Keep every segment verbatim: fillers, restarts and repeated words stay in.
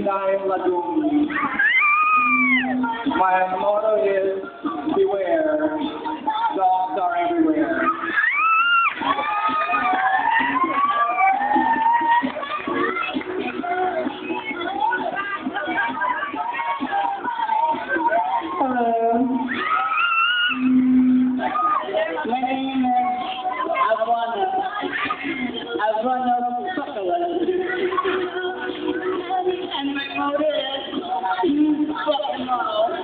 dahil ladumi. My motto is, beware, dogs are everywhere. Hello. My name is Avana. Avana Chocolate. And my motto is, fucking all.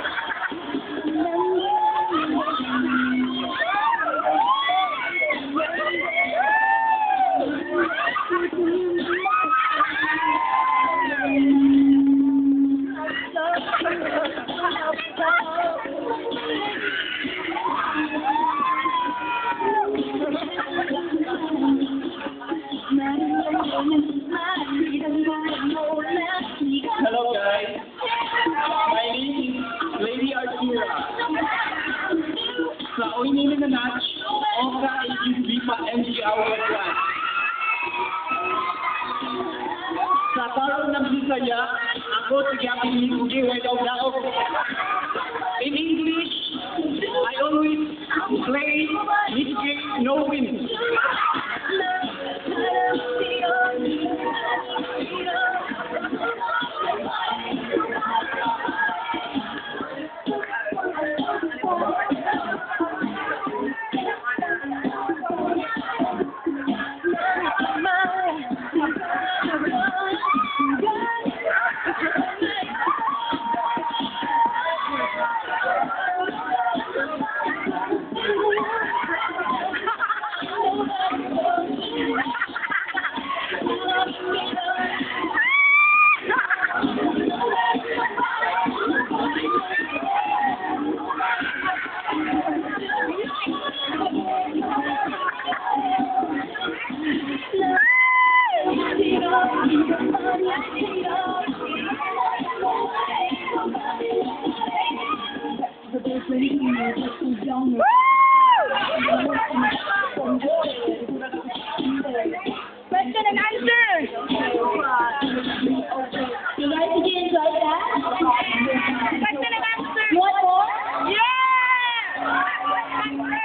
Hello guys, my name is Lady Arthura. Sa uwi na natch, Oka hindi pa M G our class. Sa taro ng Bisaya, ako sige ang hindi without daog. In English, I always play this game no win.